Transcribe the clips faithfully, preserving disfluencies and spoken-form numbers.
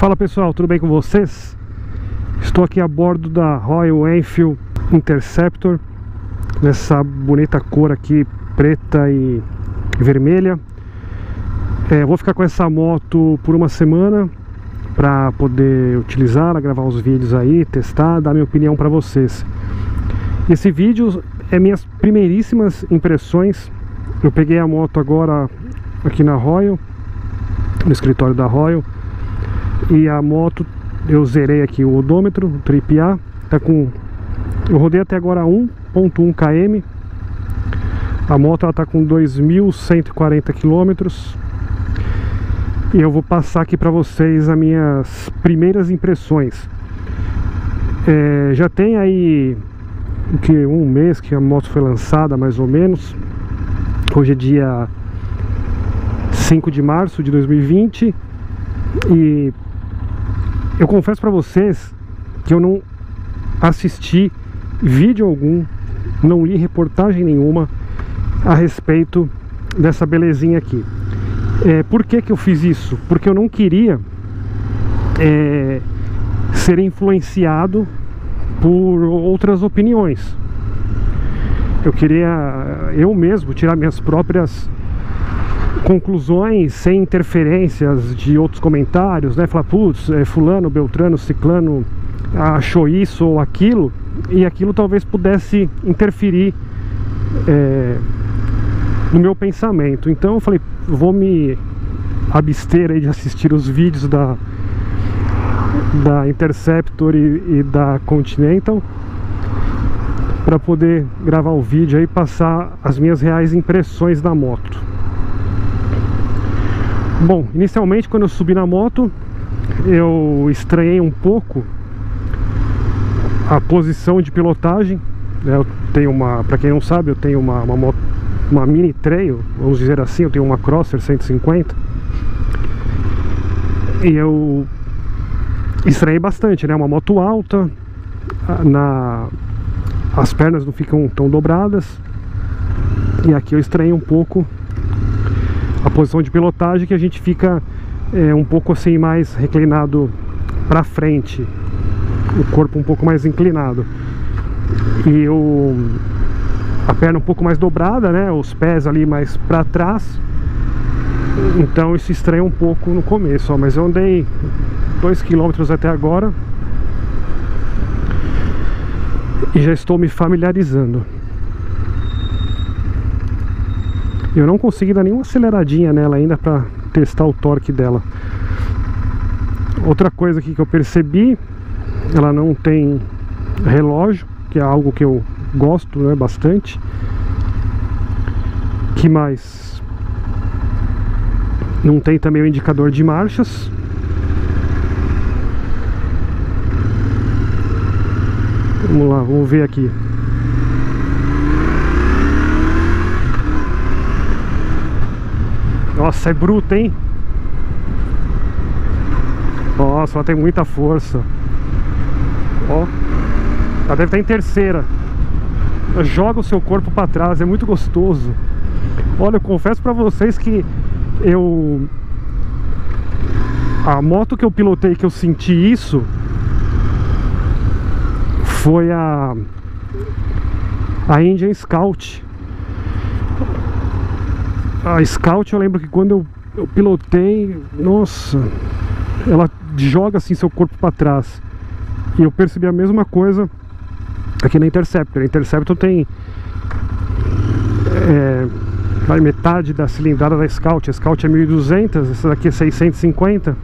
Fala pessoal, tudo bem com vocês? Estou aqui a bordo da Royal Enfield Interceptor, nessa bonita cor aqui, preta e vermelha. É, vou ficar com essa moto por uma semana para poder utilizá-la, gravar os vídeos aí, testar, dar minha opinião para vocês. Esse vídeo é minhas primeiríssimas impressões. Eu peguei a moto agora aqui na Royal, no escritório da Royal, e a moto eu zerei aqui o odômetro, o trip A, tá com, eu rodei até agora um ponto um quilômetros. A moto ela tá com dois mil cento e quarenta quilômetros. E eu vou passar aqui para vocês as minhas primeiras impressões. É, já tem aí que um mês que a moto foi lançada, mais ou menos. Hoje é dia cinco de março de dois mil e vinte. E eu confesso para vocês que eu não assisti vídeo algum, não li reportagem nenhuma a respeito dessa belezinha aqui. É, por que que eu fiz isso? Porque eu não queria é, ser influenciado por outras opiniões. Eu queria eu mesmo tirar minhas próprias conclusões sem interferências de outros comentários, né? Falar, putz, é, fulano, beltrano, ciclano achou isso ou aquilo, e aquilo talvez pudesse interferir é, no meu pensamento. Então eu falei, vou me abster aí de assistir os vídeos da, da Interceptor e, e da Continental, para poder gravar o vídeo aí e passar as minhas reais impressões da moto. Bom, inicialmente quando eu subi na moto, eu estranhei um pouco a posição de pilotagem. Eu tenho uma, para quem não sabe, eu tenho uma, uma moto, uma mini trail, vamos dizer assim. Eu tenho uma Crosser cento e cinquenta. E eu estranhei bastante, né? Uma moto alta, na, as pernas não ficam tão dobradas. E aqui eu estranhei um pouco a posição de pilotagem, que a gente fica é, um pouco assim mais reclinado para frente, o corpo um pouco mais inclinado, e o, a perna um pouco mais dobrada, né? Os pés ali mais para trás. Então isso estranha um pouco no começo, ó, mas eu andei dois quilômetros até agora e já estou me familiarizando. Eu não consegui dar nenhuma aceleradinha nela ainda para testar o torque dela. Outra coisa aqui que eu percebi, ela não tem relógio, que é algo que eu gosto, né, bastante. Que mais? Não tem também o indicador de marchas. Vamos lá, vamos ver aqui. Nossa, é bruta, hein? Nossa, ela tem muita força. Ó, ela deve estar em terceira. Joga o seu corpo para trás, é muito gostoso. Olha, eu confesso para vocês que eu... a moto que eu pilotei, que eu senti isso, foi a... a Indian Scout. A Scout, eu lembro que quando eu, eu pilotei, nossa, ela joga assim seu corpo para trás. E eu percebi a mesma coisa aqui na Interceptor. A Interceptor tem é, metade da cilindrada da Scout. A Scout é mil e duzentos, essa daqui é seiscentos e cinquenta.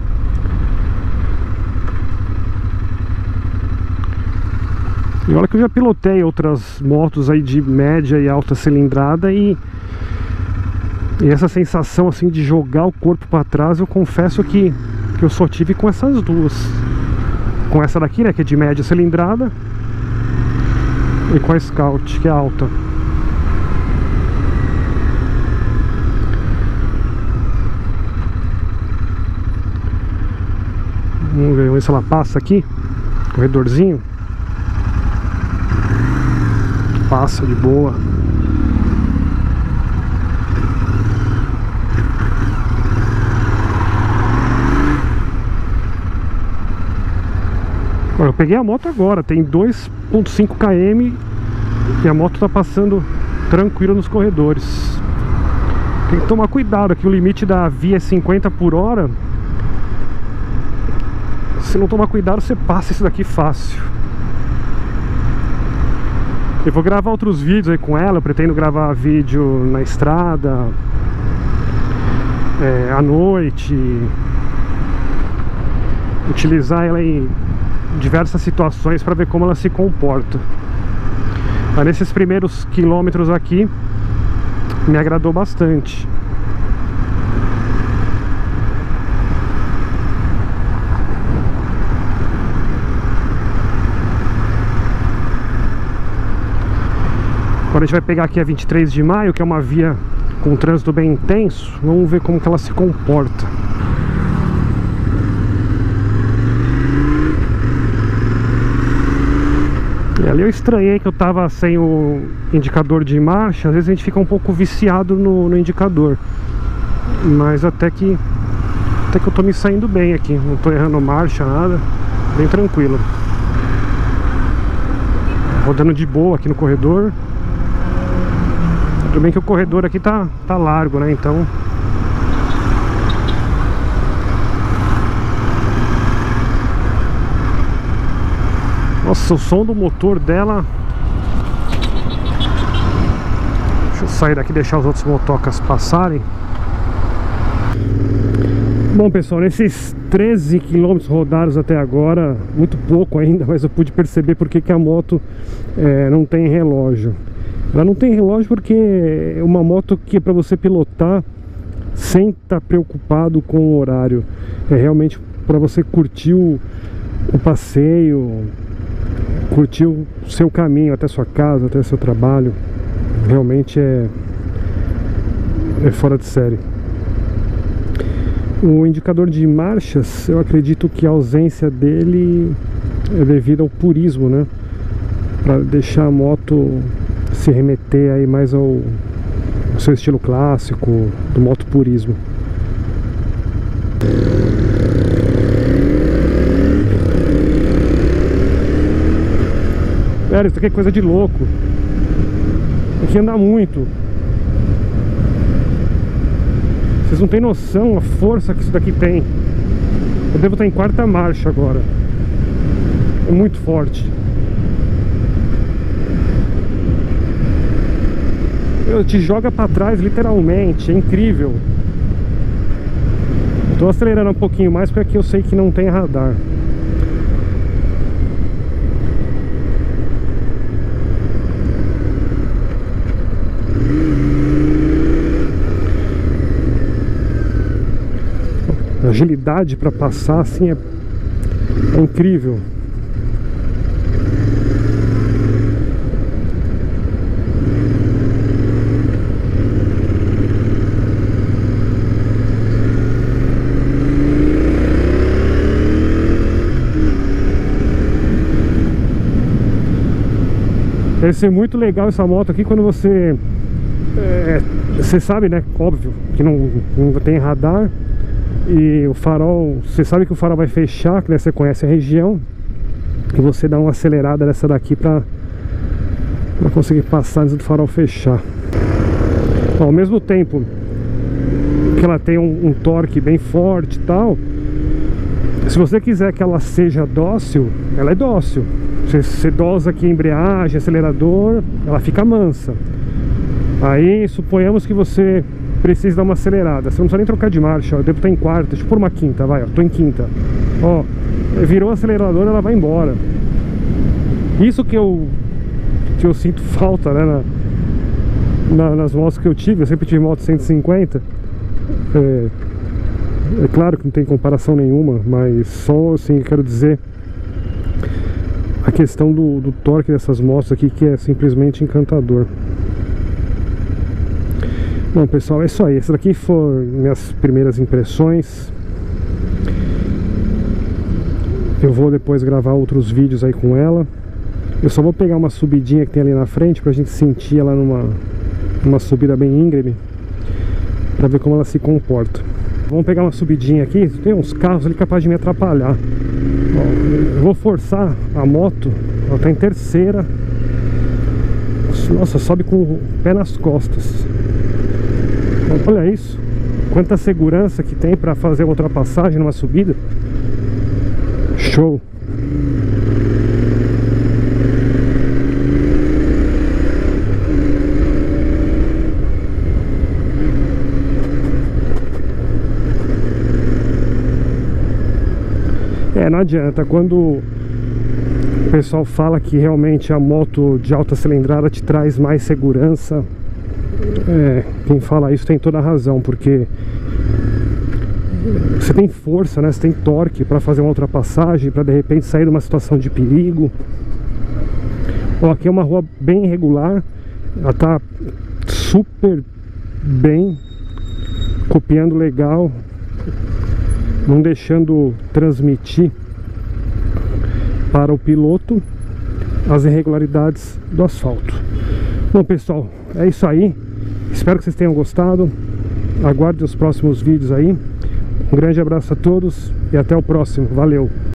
E olha que eu já pilotei outras motos aí de média e alta cilindrada, e E essa sensação assim de jogar o corpo para trás, eu confesso que, que eu só tive com essas duas. Com essa daqui, né, que é de média cilindrada, e com a Scout, que é alta. Vamos ver, vamos ver se ela passa aqui. Corredorzinho. Passa de boa. peguei a moto agora, tem dois ponto cinco quilômetros e a moto tá passando tranquilo nos corredores. Tem que tomar cuidado, aqui o limite da via é cinquenta por hora. Se não tomar cuidado, você passa isso daqui fácil. Eu vou gravar outros vídeos aí com ela. Eu pretendo gravar vídeo na estrada, é, à noite, utilizar ela em diversas situações para ver como ela se comporta. Mas nesses primeiros quilômetros aqui me agradou bastante. Agora a gente vai pegar aqui a vinte e três de maio, que é uma via com trânsito bem intenso. Vamos ver como que ela se comporta. E ali eu estranhei que eu tava sem o indicador de marcha. Às vezes a gente fica um pouco viciado no, no indicador. Mas até que Até que eu tô me saindo bem aqui. Não tô errando marcha, nada. Bem tranquilo. Rodando de boa aqui no corredor. Tudo bem que o corredor aqui tá, tá largo, né? Então... Nossa, o som do motor dela... Deixa eu sair daqui e deixar os outros motocas passarem. Bom, pessoal, nesses treze quilômetros rodados até agora, muito pouco ainda, mas eu pude perceber porque que a moto é, não tem relógio. Ela não tem relógio porque é uma moto que é para você pilotar sem estar preocupado com o horário. É realmente para você curtir o, o passeio, curtir o seu caminho até sua casa, até seu trabalho. Realmente é, é fora de série. O indicador de marchas, eu acredito que a ausência dele é devido ao purismo, né? Para deixar a moto se remeter aí mais ao, ao seu estilo clássico do motopurismo. Velho, isso aqui é coisa de louco. Aqui anda muito. Vocês não têm noção a força que isso daqui tem. Eu devo estar em quarta marcha agora. É muito forte. Eu te joga pra trás literalmente. É incrível. Estou acelerando um pouquinho mais porque aqui eu sei que não tem radar. A agilidade para passar assim é, é incrível. Deve ser muito legal essa moto aqui quando você é, você sabe, né, óbvio que não, não tem radar. E o farol, você sabe que o farol vai fechar, né? Você conhece a região. E você dá uma acelerada nessa daqui pra, pra conseguir passar antes do farol fechar. Ó, ao mesmo tempo que ela tem um, um torque bem forte e tal, se você quiser que ela seja dócil, ela é dócil. Você, você dosa aqui embreagem, acelerador, ela fica mansa. Aí suponhamos que você precisa dar uma acelerada. Você não precisa nem trocar de marcha, ó. Eu devo estar em quarta, deixa eu pôr uma quinta, vai, ó. Tô em quinta. Ó, virou o acelerador, ela vai embora. Isso que eu que eu sinto falta, né, na, na, nas motos que eu tive. Eu sempre tive moto cento e cinquenta. É, é claro que não tem comparação nenhuma, mas só assim, eu quero dizer a questão do, do torque dessas motos aqui, que é simplesmente encantador. Bom, pessoal, é isso aí. Essas daqui foram minhas primeiras impressões. Eu vou depois gravar outros vídeos aí com ela. Eu só vou pegar uma subidinha que tem ali na frente pra gente sentir ela numa, numa subida bem íngreme, pra ver como ela se comporta. Vamos pegar uma subidinha aqui. Tem uns carros ali capazes de me atrapalhar. Ó, eu vou forçar a moto, ela tá em terceira. Nossa, sobe com o pé nas costas. Olha isso, quanta segurança que tem para fazer uma ultrapassagem numa subida. Show. É, não adianta, quando o pessoal fala que realmente a moto de alta cilindrada te traz mais segurança, é, quem fala isso tem toda a razão, porque você tem força, né? Você tem torque para fazer uma ultrapassagem, para de repente sair de uma situação de perigo. Ó, aqui é uma rua bem irregular, ela tá super bem, copiando legal, não deixando transmitir para o piloto as irregularidades do asfalto. Bom, pessoal, é isso aí. Espero que vocês tenham gostado. Aguardem os próximos vídeos aí. Um grande abraço a todos e até o próximo. Valeu!